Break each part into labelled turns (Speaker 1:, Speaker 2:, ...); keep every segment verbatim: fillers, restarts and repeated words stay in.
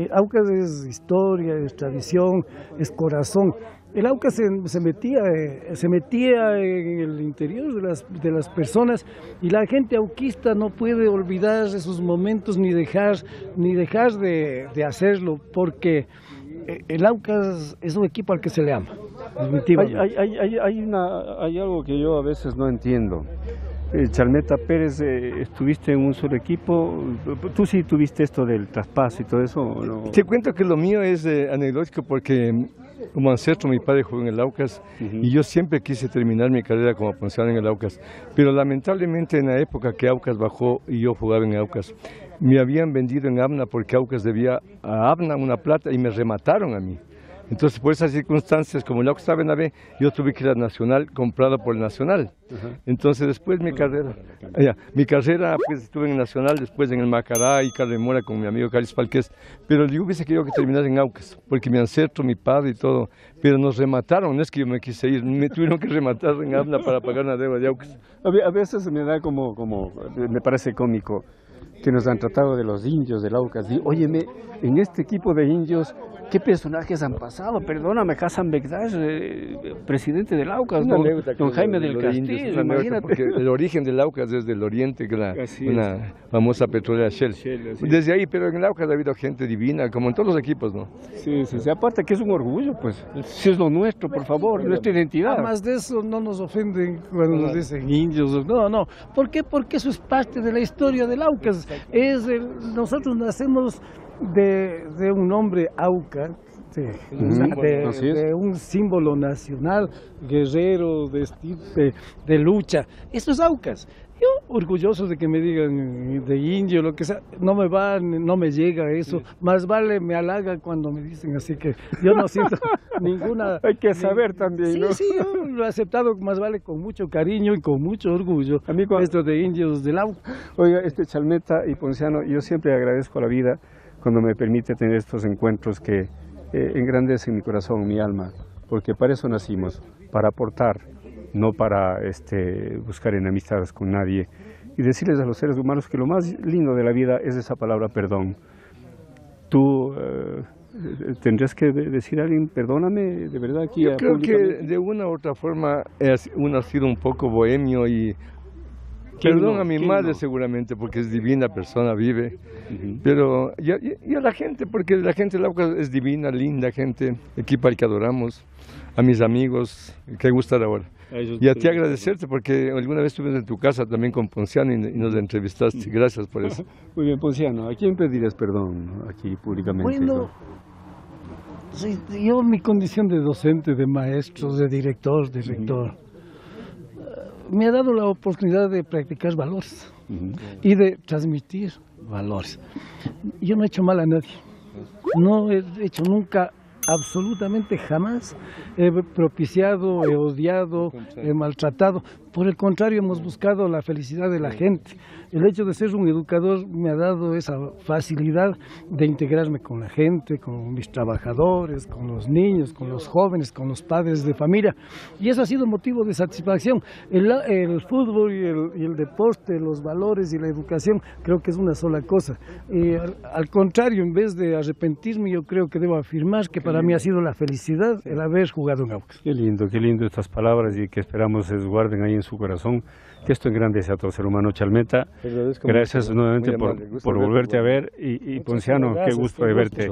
Speaker 1: Eh, Aucas es historia, es tradición, es corazón. El Aucas se, se, metía, eh, se metía en el interior de las, de las personas y la gente auquista no puede olvidar esos momentos ni dejar, ni dejar de, de hacerlo, porque el Aucas es un equipo al que se le ama.
Speaker 2: Hay, hay, hay, hay, una, hay algo que yo a veces no entiendo. Eh, Chalmeta Pérez, eh, estuviste en un solo equipo, tú sí tuviste esto del traspaso y todo eso, ¿o no?
Speaker 3: Te cuento que lo mío es eh, anecdótico porque como ancestro mi padre jugó en el Aucas uh-huh. y yo siempre quise terminar mi carrera como ponciano en el Aucas, pero lamentablemente en la época que Aucas bajó y yo jugaba en Aucas, me habían vendido en Abna porque Aucas debía a Abna una plata y me remataron a mí. Entonces, por esas circunstancias, como el Aucas estaba en la B, yo tuve que ir a Nacional, comprado por el Nacional. Uh-huh. Entonces, después mi carrera, ya, mi carrera, pues estuve en el Nacional, después en el Macará y Carremora con mi amigo Caris Falqués. Pero yo hubiese querido que terminara en Aucas, porque mi ancestro, mi padre y todo, pero nos remataron, no es que yo me quise ir, me tuvieron que rematar en Abna para pagar una deuda de Aucas.
Speaker 2: A veces me da como, como, me parece cómico, que nos han tratado de los indios del Aucas. Y, óyeme, en este equipo de indios, ¿qué personajes han pasado? Perdóname, Hassan Begdash, eh, presidente del Aucas, don, don Jaime del Castillo, imagínate.
Speaker 3: Porque el origen del Aucas es del oriente, que era una famosa petrolera Shell. Shell Desde ahí, pero en el Aucas ha habido gente divina, como en todos los equipos, ¿no?
Speaker 2: Sí, sí, sí. Aparte que es un orgullo, pues, si es lo nuestro, por favor, bueno, nuestra identidad.
Speaker 1: Además de eso, no nos ofenden cuando nos dicen indios, no, no. ¿Por qué? Porque eso es parte de la historia del Aucas. Es el, nosotros nacemos de, de un nombre Auca, de, uh-huh. de, de un símbolo nacional, guerrero, de, de, de lucha. Eso es Aucas. Yo, orgulloso de que me digan de indio, lo que sea, no me va, no me llega eso. Sí. Más vale me halaga cuando me dicen, así que yo no siento ninguna...
Speaker 2: Hay que saber ni, también,
Speaker 1: sí,
Speaker 2: ¿no?
Speaker 1: Sí, yo lo he aceptado más vale con mucho cariño y con mucho orgullo.
Speaker 2: Amigo,
Speaker 1: esto de indios del Aucas.
Speaker 2: Oiga, este Chalmeta y Ponciano, yo siempre agradezco a la vida cuando me permite tener estos encuentros que eh, engrandecen mi corazón, mi alma, porque para eso nacimos, para aportar, no para este, buscar enemistades con nadie, y decirles a los seres humanos que lo más lindo de la vida es esa palabra perdón. Tú eh, tendrías que decir a alguien, perdóname, de verdad. Aquí
Speaker 3: Yo creo que de una u otra forma uno ha sido un poco bohemio y perdón no? a mi madre no? seguramente, porque es divina persona, vive, uh-huh. pero y a, y a la gente, porque la gente de la Aucas es divina, linda gente, equipo al que adoramos, a mis amigos, que gustar ahora. Y a ti agradecerte porque alguna vez estuve en tu casa también con Ponciano y, y nos entrevistaste. Gracias por eso.
Speaker 2: Muy bien, Ponciano, ¿a quién pedirás perdón aquí públicamente?
Speaker 1: Bueno, sí, yo mi condición de docente, de maestro, de director, de rector, uh-huh. me ha dado la oportunidad de practicar valores uh-huh. y de transmitir valores. Yo no he hecho mal a nadie, no he hecho nunca, absolutamente jamás he propiciado, he odiado, he maltratado. Por el contrario, hemos buscado la felicidad de la gente. El hecho de ser un educador me ha dado esa facilidad de integrarme con la gente, con mis trabajadores, con los niños, con los jóvenes, con los padres de familia. Y eso ha sido motivo de satisfacción. El, el fútbol y el, y el deporte, los valores y la educación, creo que es una sola cosa. Y al, al contrario, en vez de arrepentirme, yo creo que debo afirmar que para mí ha sido la felicidad el haber jugado en Aucas.
Speaker 2: Qué lindo, qué lindo estas palabras y que esperamos se guarden ahí en su corazón, que esto engrandece a todo ser humano. Chalmeta, gracias mucho, nuevamente por, por volverte a ver y, y Ponciano, qué gusto de verte.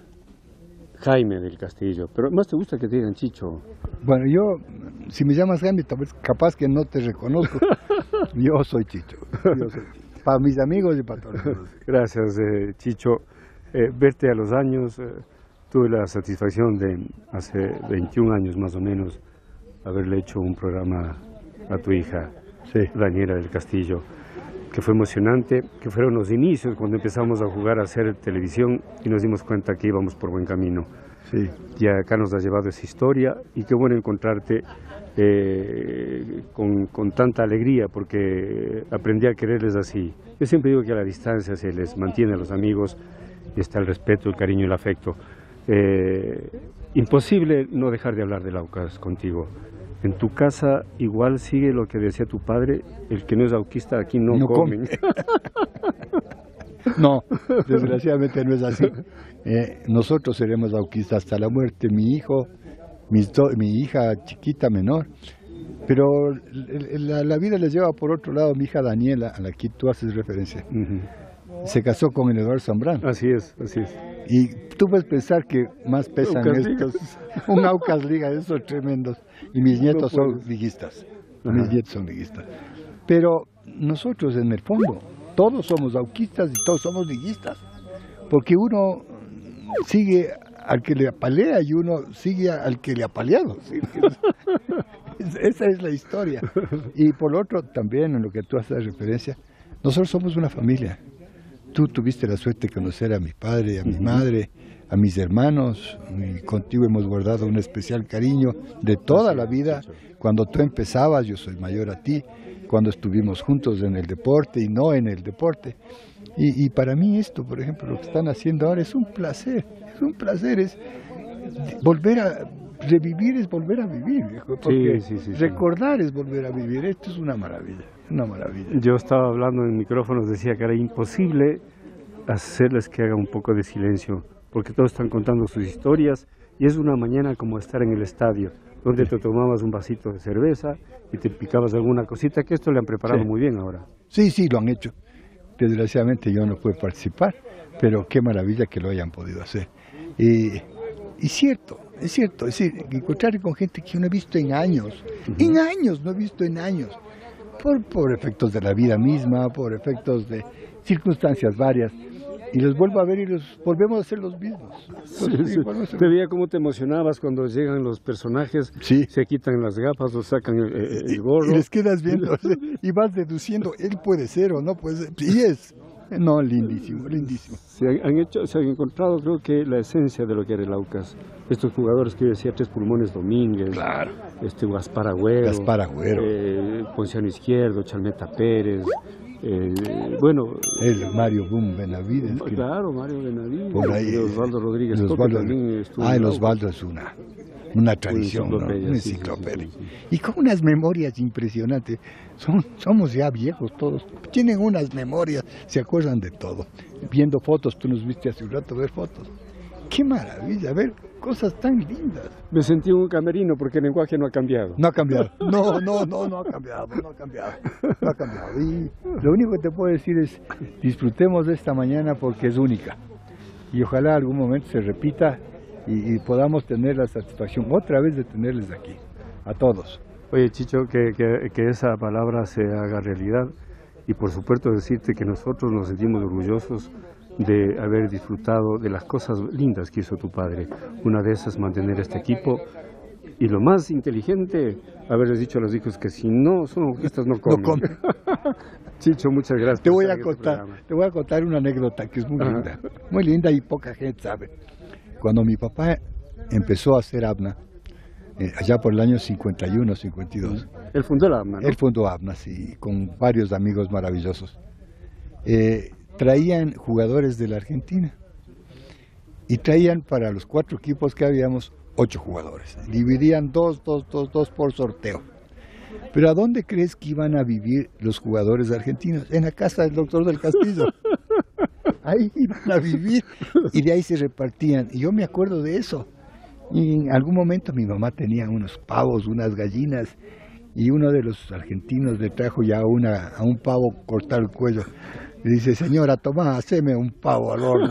Speaker 2: Jaime del Castillo, pero más te gusta que te digan Chicho.
Speaker 4: Bueno, yo, si me llamas Jaime, capaz que no te reconozco. Yo soy Chicho. Yo soy Chicho. Para mis amigos y para todos.
Speaker 2: Gracias, eh, Chicho. Eh, verte a los años, eh, tuve la satisfacción de hace veintiún años más o menos haberle hecho un programa a tu hija, sí. Daniela del Castillo, que fue emocionante, que fueron los inicios cuando empezamos a jugar a hacer televisión y nos dimos cuenta que íbamos por buen camino. Sí. Y acá nos ha llevado esa historia y qué bueno encontrarte eh, con, con tanta alegría, porque aprendí a quererles así. Yo siempre digo que a la distancia se les mantiene a los amigos y está el respeto, el cariño y el afecto. Eh, imposible no dejar de hablar del Aucas contigo. En tu casa igual sigue lo que decía tu padre, el que no es auquista aquí no, no come.
Speaker 4: No, desgraciadamente no es así. Eh, nosotros seremos auquistas hasta la muerte, mi hijo, mis do, mi hija chiquita menor, pero la, la vida les lleva por otro lado. Mi hija Daniela, a la que tú haces referencia, uh-huh. se casó con el Eduardo Zambrano.
Speaker 2: Así es, así es.
Speaker 4: Y tú puedes pensar que más pesan
Speaker 2: Aucas
Speaker 4: estos,
Speaker 2: Liga.
Speaker 4: un Aucas Liga, esos tremendos. Y mis nietos
Speaker 2: no
Speaker 4: son liguistas, mis nietos son liguistas. Pero nosotros en el fondo, todos somos auquistas y todos somos liguistas, porque uno sigue al que le apalea y uno sigue al que le ha apaleado. ¿Sí? Esa es la historia. Y por lo otro, también en lo que tú haces referencia, nosotros somos una familia. Tú tuviste la suerte de conocer a mi padre, a mi madre, a mis hermanos, y contigo hemos guardado un especial cariño de toda la vida. Cuando tú empezabas, yo soy mayor a ti, cuando estuvimos juntos en el deporte y no en el deporte. Y, y para mí esto, por ejemplo, lo que están haciendo ahora es un placer, es un placer, es volver a revivir, es volver a vivir, viejo, porque
Speaker 2: sí, sí, sí,
Speaker 4: recordar sí. es volver a vivir. Esto es una maravilla, una maravilla.
Speaker 2: Yo estaba hablando en micrófonos, decía que era imposible hacerles que hagan un poco de silencio, porque todos están contando sus historias y es una mañana como estar en el estadio, donde te tomabas un vasito de cerveza y te picabas alguna cosita, que esto le han preparado sí. muy bien ahora.
Speaker 4: Sí, sí, lo han hecho. Desgraciadamente yo no pude participar, pero qué maravilla que lo hayan podido hacer. Y, y cierto, es cierto, es decir, encontrar con gente que yo no he visto en años, uh-huh. en años, no he visto en años, por, por efectos de la vida misma, por efectos de circunstancias varias. Y los vuelvo a ver y los volvemos a ser los mismos.
Speaker 2: Sí, sí. Te veía cómo te emocionabas cuando llegan los personajes,
Speaker 4: sí.
Speaker 2: se quitan las gafas o sacan el, el gorro.
Speaker 4: Y les quedas viendo y vas deduciendo, él puede ser o no puede ser. Y es, no, lindísimo, lindísimo.
Speaker 2: Se han, hecho, se han encontrado, creo que, la esencia de lo que era el Aucas. Estos jugadores que yo decía, Tres Pulmones Domínguez,
Speaker 4: claro.
Speaker 2: este Gaspar Agüero,
Speaker 4: Gaspar Agüero.
Speaker 2: Eh, Ponciano Izquierdo, Chalmeta Pérez. Eh, bueno,
Speaker 4: el Mario Boom Benavides,
Speaker 2: que, claro, Mario Benavides,
Speaker 4: por ahí,
Speaker 2: Osvaldo Rodríguez,
Speaker 4: el Osvaldo,
Speaker 2: también estuvo.
Speaker 4: Ah, el Osvaldo es una, una tradición, una enciclopedia, ¿no? Una enciclopedia. Sí, sí, sí, sí. Y con unas memorias impresionantes. Son, somos ya viejos todos, tienen unas memorias, se acuerdan de todo. Viendo fotos, tú nos viste hace un rato ver fotos. Qué maravilla, ver cosas tan lindas.
Speaker 2: Me sentí un camerino porque el lenguaje no ha cambiado.
Speaker 4: No ha cambiado. No, no, no, no ha cambiado, no ha cambiado. No ha cambiado. Y lo único que te puedo decir es, disfrutemos de esta mañana porque es única. Y ojalá algún momento se repita y, y podamos tener la satisfacción otra vez de tenerles aquí, a todos.
Speaker 2: Oye, Chicho, que, que, que esa palabra se haga realidad y por supuesto decirte que nosotros nos sentimos orgullosos de haber disfrutado de las cosas lindas que hizo tu padre. Una de esas, mantener este equipo, y lo más inteligente, haberles dicho a los hijos que si no son auquistas no comen. No comen. Chicho, muchas gracias.
Speaker 4: Te voy a contar, te voy a contar una anécdota que es muy Ajá. linda, muy linda y poca gente sabe. Cuando mi papá empezó a hacer ABNA, eh, allá por el año cincuenta y uno, cincuenta y dos.
Speaker 2: Él fundó la ABNA, ¿no?
Speaker 4: Él fundó ABNA, sí, con varios amigos maravillosos. Eh, traían jugadores de la Argentina y traían para los cuatro equipos que habíamos ocho jugadores. Dividían dos, dos, dos, dos por sorteo. Pero ¿a dónde crees que iban a vivir los jugadores argentinos? En la casa del doctor del Castillo. Ahí iban a vivir y de ahí se repartían. Y yo me acuerdo de eso. Y en algún momento mi mamá tenía unos pavos, unas gallinas, y uno de los argentinos le trajo ya una, a un pavo cortar el cuello. Y dice, señora, toma, haceme un pavo al horno.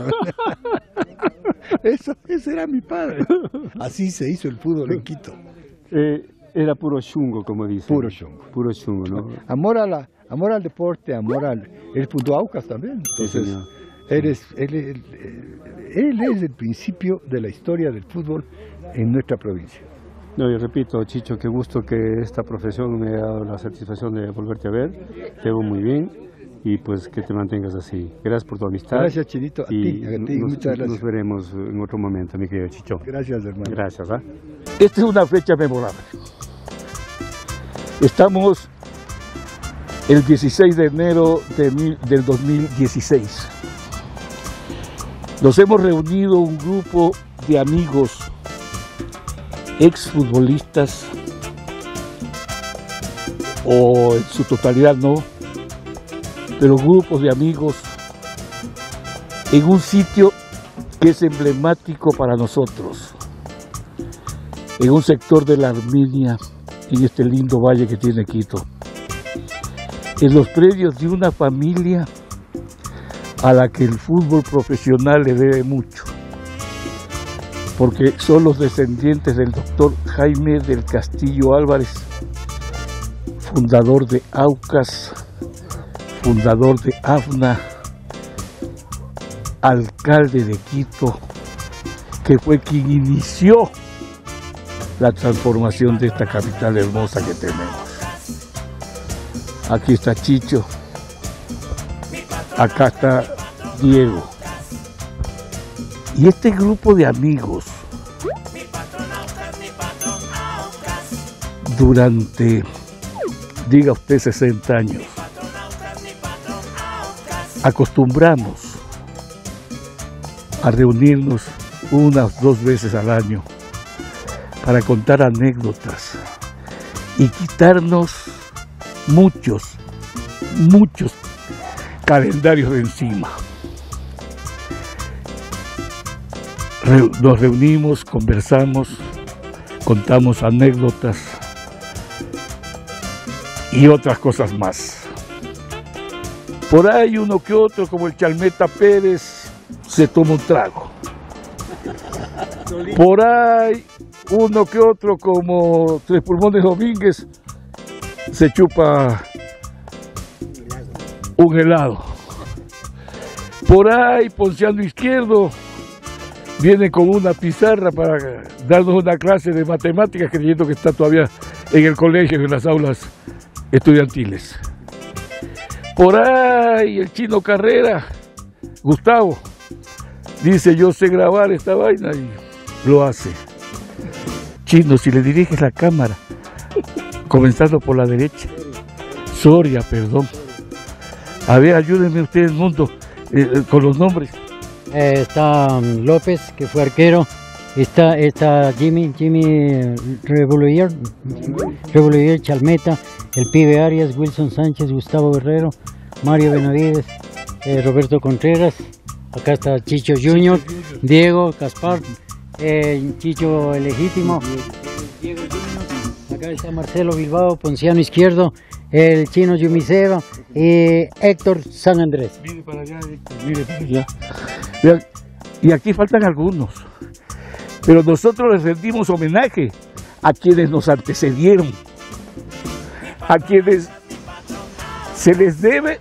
Speaker 4: Eso, ese era mi padre. Así se hizo el fútbol en Quito.
Speaker 2: Eh, era puro chungo, como dicen.
Speaker 4: Puro chungo.
Speaker 2: Puro chungo, ¿no?
Speaker 4: Amor, a la, amor al deporte, amor al... Él fundó Aucas también. Entonces, sí, él, es, él, él, él es el principio de la historia del fútbol en nuestra provincia.
Speaker 2: No, yo repito, Chicho, qué gusto que esta profesión me ha dado la satisfacción de volverte a ver. Te veo muy bien. Y pues que te mantengas así. Gracias por tu amistad.
Speaker 4: Gracias, Chinito. A ti, a ti
Speaker 2: nos,
Speaker 4: muchas gracias.
Speaker 2: Nos veremos en otro momento, mi querido Chicho.
Speaker 4: Gracias, hermano.
Speaker 2: Gracias. ¿eh?
Speaker 5: Esta es una fecha memorable. Estamos el dieciséis de enero de mil, del dos mil dieciséis. Nos hemos reunido un grupo de amigos, exfutbolistas, o en su totalidad no, pero grupos de amigos en un sitio que es emblemático para nosotros, en un sector de la Armenia, en este lindo valle que tiene Quito, en los predios de una familia a la que el fútbol profesional le debe mucho, porque son los descendientes del doctor Jaime del Castillo Álvarez, fundador de Aucas, fundador de AFNA, alcalde de Quito, que fue quien inició la transformación de esta capital hermosa que tenemos. Aquí está Chicho, acá está Diego. Y este grupo de amigos, durante, diga usted, sesenta años, acostumbramos a reunirnos unas dos veces al año para contar anécdotas y quitarnos muchos, muchos calendarios de encima. Re- nos reunimos, conversamos, contamos anécdotas y otras cosas más. Por ahí uno que otro, como el Chalmeta Pérez, se toma un trago. Por ahí uno que otro, como Tres Pulmones Domínguez, se chupa un helado. Por ahí Ponciano Izquierdo viene con una pizarra para darnos una clase de matemáticas, creyendo que está todavía en el colegio, en las aulas estudiantiles. Por ahí el Chino Carrera, Gustavo, dice: yo sé grabar esta vaina, y lo hace. Chino, si le diriges la cámara, comenzando por la derecha. Soria, perdón. A ver, ayúdenme ustedes, mundo, eh, con los nombres.
Speaker 6: Eh, está um, López, que fue arquero. Está, está Jimmy, Jimmy Revoluyer, Revoluyer Chalmeta, el Pibe Arias, Wilson Sánchez, Gustavo Guerrero, Mario Benavides, eh, Roberto Contreras. Acá está Chicho Junior, Diego Caspar, eh, Chicho el Legítimo, Diego Junior. Acá está Marcelo Bilbao, Ponciano Izquierdo, el Chino Yumiceba y Héctor San Andrés.
Speaker 5: Mire para allá, Héctor, mire para allá. Vean, y aquí faltan algunos, pero nosotros les rendimos homenaje a quienes nos antecedieron, a quienes se les debe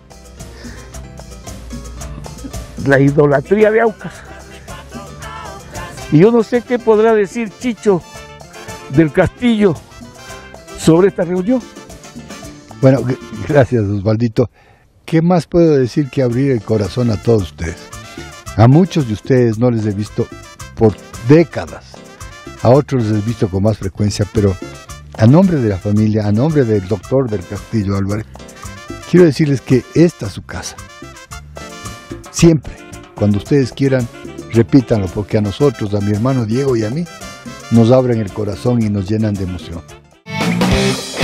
Speaker 5: la idolatría de Aucas. Y yo no sé qué podrá decir Chicho del Castillo sobre esta reunión.
Speaker 4: Bueno, gracias, Osvaldito. ¿Qué más puedo decir que abrir el corazón a todos ustedes? A muchos de ustedes no les he visto por décadas, a otros les he visto con más frecuencia, pero a nombre de la familia, a nombre del doctor del Castillo Álvarez, quiero decirles que esta es su casa. Siempre, cuando ustedes quieran, repítanlo, porque a nosotros, a mi hermano Diego y a mí, nos abren el corazón y nos llenan de emoción.